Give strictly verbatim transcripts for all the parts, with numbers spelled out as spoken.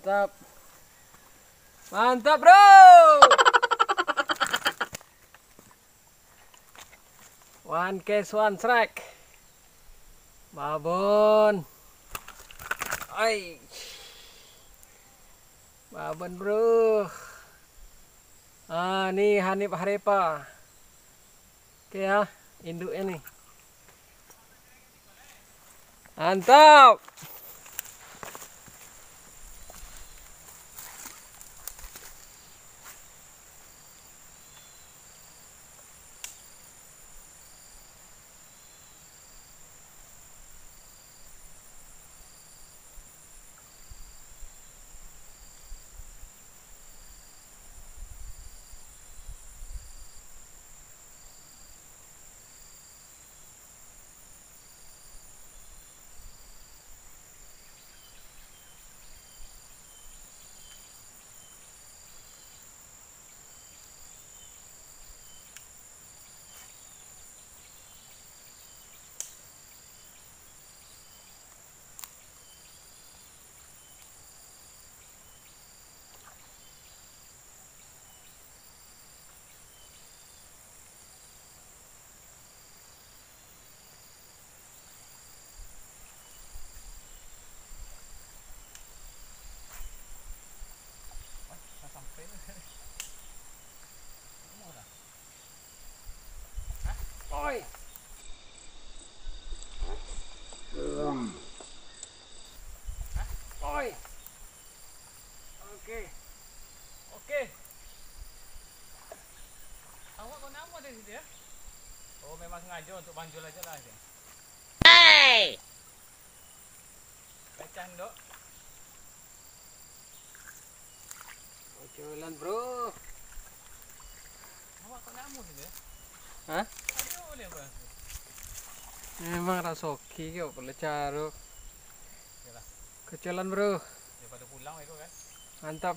Mantap. Mantap, bro. One case, one strike. Babon. Ay. Babon, bro. Ah, nih Hanif Harepa. Oke ya, induknya nih. Mantap. Oi. Oi. Oke. Oke. Awak kau nama dari situ ya? Oh memang sengaja untuk banjul aja lah sih. Hey! Kacang dok. Kocolan, bro. Awak kau nama situ ya? Hah? Aduh boleh bang. Memang rasoki kok boleh caro. Yalah. Kocolan, bro. Daripada pulang itu kan. Mantap.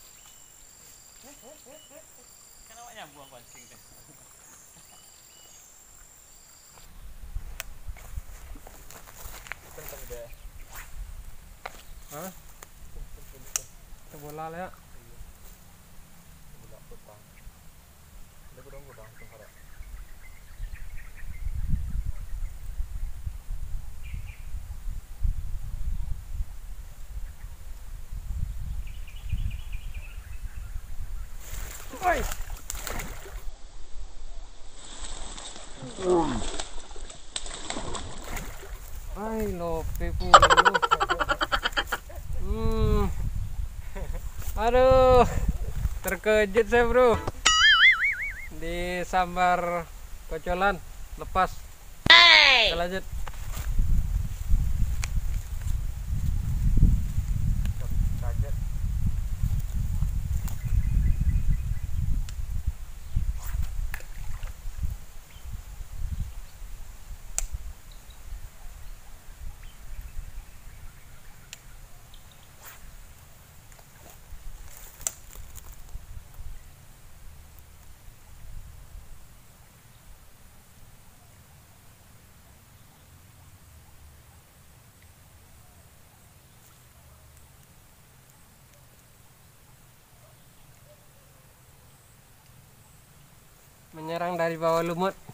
Kan awak nyambung pancing tu. Tentang dia. Hah? Kita bola lah ya. Bola petang. Dia kurang kurang tu harap. Oi. Ay, lope pula lu. Hmm. Aduh. Terkejut saya, bro. Disambar kocolan, lepas. Hey! Kita lanjut. Kaget. Menyerang dari bawah lumut.